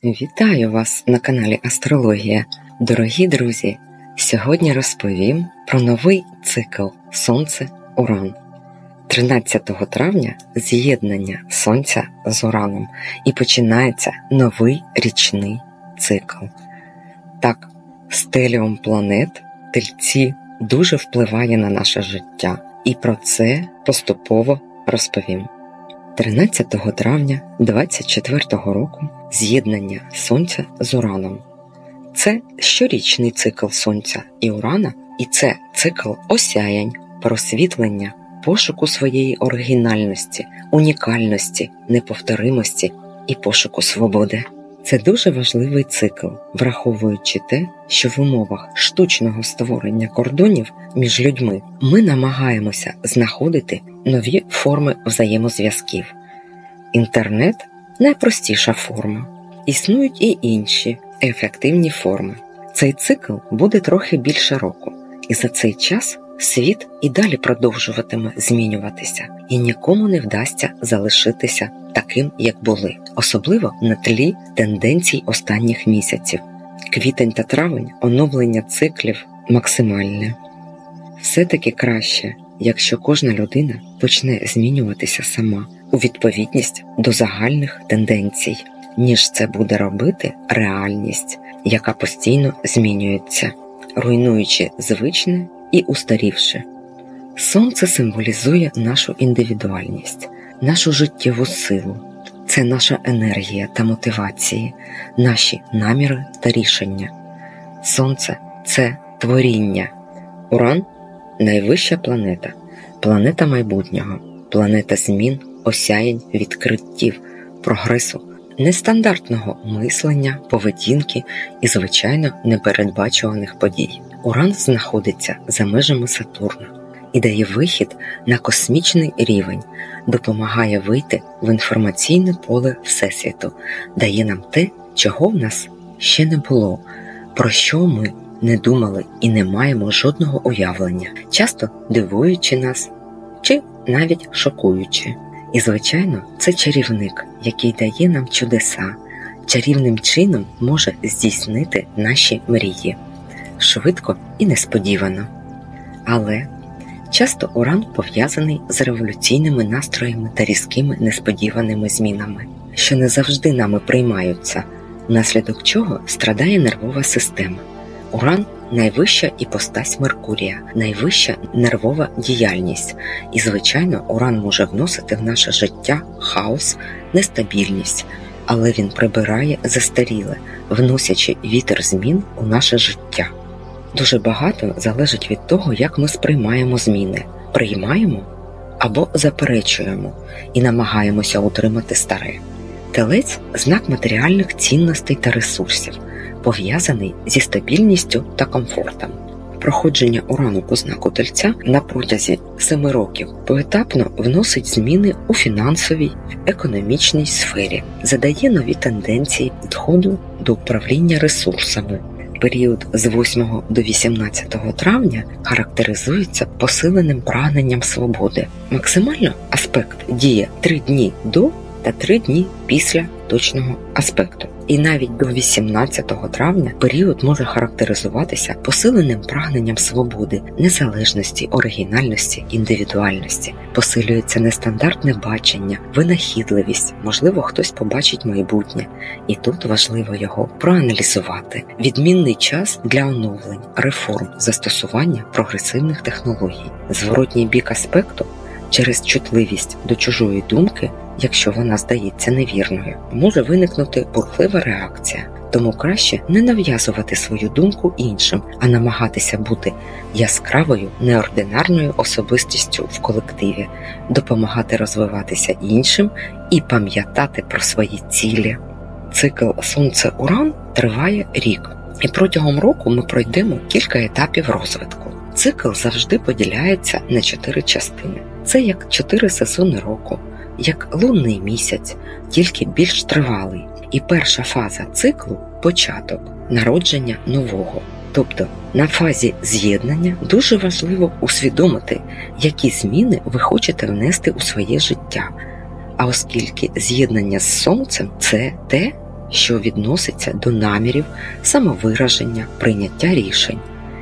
Вітаю вас на каналі Астрологія. Дорогі друзі, сьогодні розповім про новий цикл Сонце-Уран. 13 травня з'єднання Сонця з Ураном і починається новий річний цикл. Так, стеліум планет Тельці дуже впливає на наше життя, і про це поступово розповім. 13 травня 2024 року з'єднання Сонця з Ураном. Це щорічний цикл Сонця і Урана, і це цикл осяянь, просвітлення, пошуку своєї оригінальності, унікальності, неповторимості і пошуку свободи. Це дуже важливий цикл, враховуючи те, що в умовах штучного створення кордонів між людьми ми намагаємося знаходити нові форми взаємозв'язків. Інтернет – найпростіша форма. Існують і інші ефективні форми. Цей цикл буде трохи більше року, і за цей час світ і далі продовжуватиме змінюватися, і нікому не вдасться залишитися таким, як були, особливо на тлі тенденцій останніх місяців. Квітень та травень – оновлення циклів максимальне. Все-таки краще, якщо кожна людина почне змінюватися сама у відповідність до загальних тенденцій, ніж це буде робити реальність, яка постійно змінюється, руйнуючи звичне і устарівши. Сонце символізує нашу індивідуальність, нашу життєву силу. Це наша енергія та мотивації, наші наміри та рішення. Сонце – це творіння. Уран – найвища планета, планета майбутнього, планета змін, осяянь, відкриттів, прогресу, нестандартного мислення, поведінки і, звичайно, непередбачуваних подій. Уран знаходиться за межами Сатурна і дає вихід на космічний рівень, допомагає вийти в інформаційне поле Всесвіту, дає нам те, чого в нас ще не було, про що ми не думали і не маємо жодного уявлення, часто дивуючи нас чи навіть шокуючи. І, звичайно, це чарівник, який дає нам чудеса, чарівним чином може здійснити наші мрії. Швидко і несподівано. Але часто Уран пов'язаний з революційними настроями та різкими несподіваними змінами, що не завжди нами приймаються, внаслідок чого страдає нервова система. Уран – найвища іпостась Меркурія, найвища нервова діяльність. І, звичайно, Уран може вносити в наше життя хаос, нестабільність, але він прибирає застаріле, вносячи вітер змін у наше життя. Дуже багато залежить від того, як ми сприймаємо зміни. Приймаємо або заперечуємо і намагаємося утримати старе. Телець – знак матеріальних цінностей та ресурсів, пов'язаний зі стабільністю та комфортом. Проходження Урану по знаку Тельця на протязі 7 років поетапно вносить зміни у фінансовій, економічній сфері, задає нові тенденції підходу до управління ресурсами. Період з 8 до 18 травня характеризується посиленим прагненням свободи. Максимально аспект діє 3 дні до та 3 дні після точного аспекту. І навіть до 18 травня період може характеризуватися посиленим прагненням свободи, незалежності, оригінальності, індивідуальності. Посилюється нестандартне бачення, винахідливість, можливо, хтось побачить майбутнє. І тут важливо його проаналізувати. Відмінний час для оновлень, реформ, застосування прогресивних технологій. Зворотній бік аспекту через чутливість до чужої думки, якщо вона здається невірною, може виникнути бурхлива реакція. Тому краще не нав'язувати свою думку іншим, а намагатися бути яскравою, неординарною особистістю в колективі, допомагати розвиватися іншим і пам'ятати про свої цілі. Цикл Сонце-Уран триває рік, і протягом року ми пройдемо кілька етапів розвитку. Цикл завжди поділяється на 4 частини. Це як 4 сезони року, як лунний місяць, тільки більш тривалий. І перша фаза циклу – початок, народження нового. Тобто на фазі з'єднання дуже важливо усвідомити, які зміни ви хочете внести у своє життя. А оскільки з'єднання з Сонцем – це те, що відноситься до намірів, самовираження, прийняття рішень.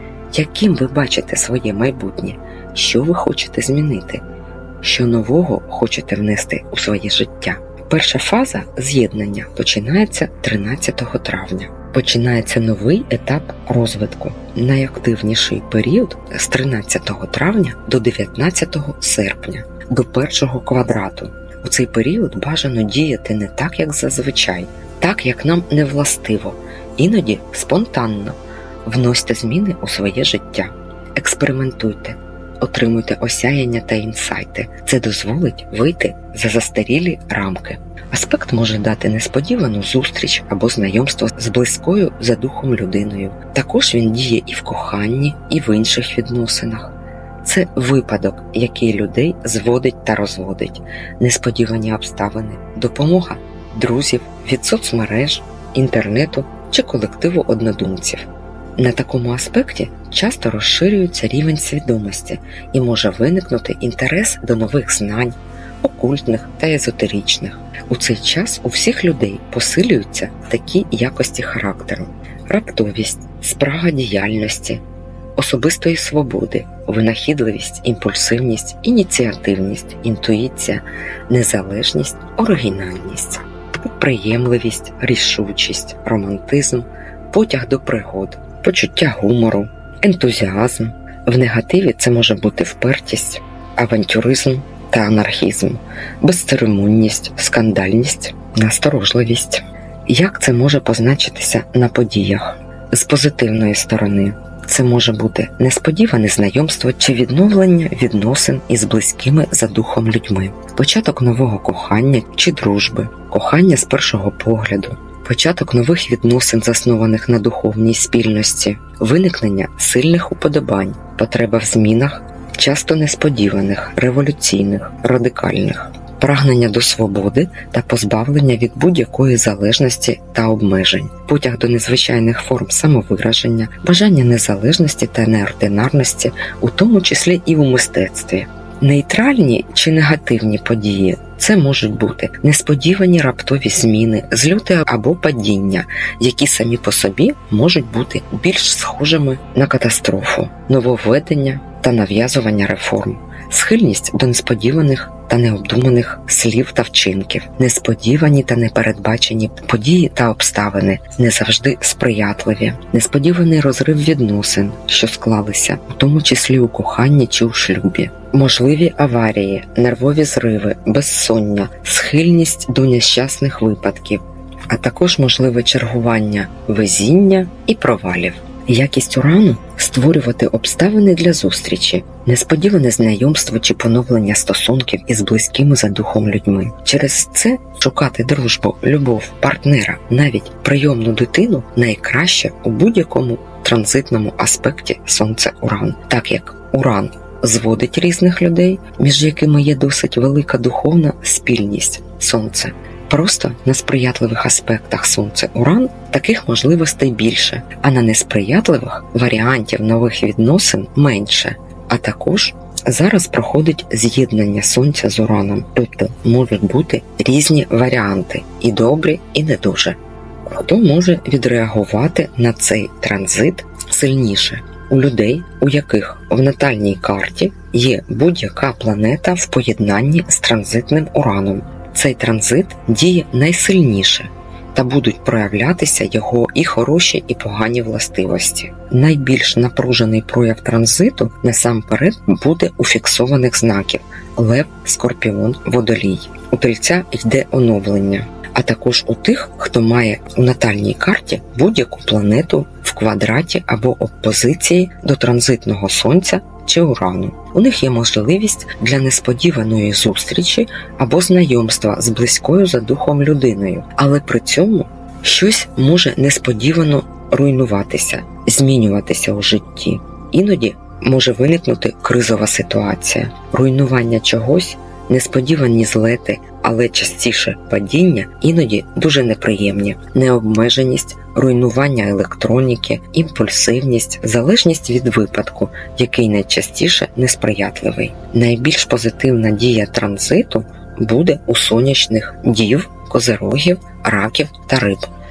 Яким ви бачите своє майбутнє? Що ви хочете змінити? Що нового хочете внести у своє життя? Перша фаза з'єднання починається 13 травня. Починається новий етап розвитку. Найактивніший період з 13 травня до 19 серпня, до першого квадрату. У цей період бажано діяти не так, як зазвичай, так, як нам не властиво, іноді спонтанно. Вносьте зміни у своє життя. Експериментуйте. Отримуйте осяяння та інсайти. Це дозволить вийти за застарілі рамки. Аспект може дати несподівану зустріч або знайомство з близькою за духом людиною. Також він діє і в коханні, і в інших відносинах. Це випадок, який людей зводить та розводить, несподівані обставини, допомога друзів від соцмереж, інтернету чи колективу однодумців. На такому аспекті часто розширюється рівень свідомості і може виникнути інтерес до нових знань, окультних та езотеричних. У цей час у всіх людей посилюються такі якості характеру: раптовість, спрага діяльності, особистої свободи, винахідливість, імпульсивність, ініціативність, інтуїція, незалежність, оригінальність, підприємливість, рішучість, романтизм, потяг до пригод, почуття гумору, ентузіазм. В негативі це може бути впертість, авантюризм та анархізм, безцеремонність, скандальність, насторожливість. Як це може позначитися на подіях? З позитивної сторони це може бути несподіване знайомство чи відновлення відносин із близькими за духом людьми, початок нового кохання чи дружби, кохання з першого погляду, початок нових відносин, заснованих на духовній спільності, виникнення сильних уподобань, потреба в змінах, часто несподіваних, революційних, радикальних, прагнення до свободи та позбавлення від будь-якої залежності та обмежень, потяг до незвичайних форм самовираження, бажання незалежності та неординарності, у тому числі і у мистецтві. Нейтральні чи негативні події – це можуть бути несподівані раптові зміни, зльоти або падіння, які самі по собі можуть бути більш схожими на катастрофу, нововведення та нав'язування реформ, схильність до несподіваних та необдуманих слів та вчинків, несподівані та непередбачені події та обставини, не завжди сприятливі, несподіваний розрив відносин, що склалися, у тому числі у коханні чи у шлюбі, можливі аварії, нервові зриви, безсоння, схильність до нещасних випадків, а також можливе чергування везіння і провалів. Якість урану – створювати обставини для зустрічі, несподіване знайомство чи поновлення стосунків із близькими за духом людьми. Через це шукати дружбу, любов, партнера, навіть прийомну дитину найкраще у будь-якому транзитному аспекті Сонце-Уран. Так як Уран зводить різних людей, між якими є досить велика духовна спільність Сонце. Просто на сприятливих аспектах Сонце-Уран таких можливостей більше, а на несприятливих варіантів нових відносин менше. А також зараз проходить з'єднання Сонця з Ураном, тобто можуть бути різні варіанти, і добрі, і не дуже. Хто може відреагувати на цей транзит сильніше? У людей, у яких в натальній карті є будь-яка планета в поєднанні з транзитним Ураном. Цей транзит діє найсильніше, та будуть проявлятися його і хороші, і погані властивості. Найбільш напружений прояв транзиту насамперед буде у фіксованих знаків – Лев, Скорпіон, Водолій. У Тельця йде оновлення, а також у тих, хто має у натальній карті будь-яку планету в квадраті або опозиції до транзитного Сонця чи Урану. У них є можливість для несподіваної зустрічі або знайомства з близькою за духом людиною, але при цьому щось може несподівано руйнуватися, змінюватися у житті. Іноді може виникнути кризова ситуація, руйнування чогось, несподівані злети, але частіше падіння, іноді дуже неприємні, необмеженість, руйнування електроніки, імпульсивність, залежність від випадку, який найчастіше несприятливий. Найбільш позитивна дія транзиту буде у сонячних Дів, Козирогів, Раків та Риб.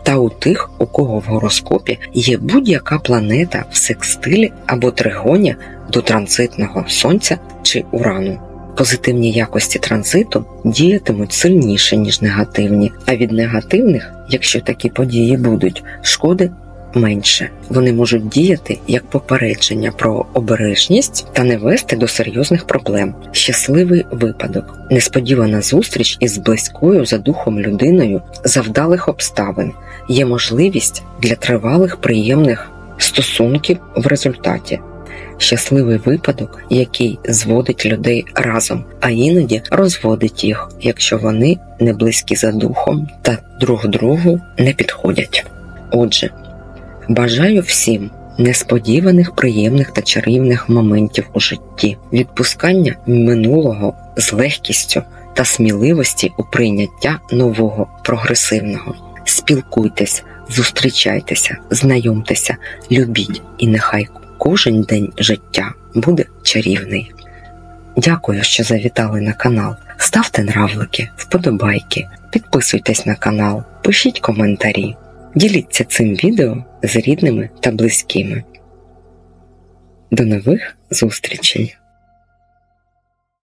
та у тих, у кого в гороскопі є будь-яка планета в секстилі або тригоні до транзитного Сонця чи Урану. Позитивні якості транзиту діятимуть сильніше, ніж негативні, а від негативних, якщо такі події будуть, шкоди менше. Вони можуть діяти як попередження про обережність та не вести до серйозних проблем. Щасливий випадок. Несподівана зустріч із близькою за духом людиною за вдалих обставин. Є можливість для тривалих приємних стосунків в результаті. Щасливий випадок, який зводить людей разом, а іноді розводить їх, якщо вони не близькі за духом та друг другу не підходять. Отже, бажаю всім несподіваних, приємних та чарівних моментів у житті, відпускання минулого з легкістю та сміливості у прийняття нового, прогресивного. Спілкуйтесь, зустрічайтеся, знайомтеся, любіть і нехай кожен день життя буде чарівний. Дякую, що завітали на канал. Ставте нравлики, вподобайки, підписуйтесь на канал, пишіть коментарі. Діліться цим відео з рідними та близькими. До нових зустрічей!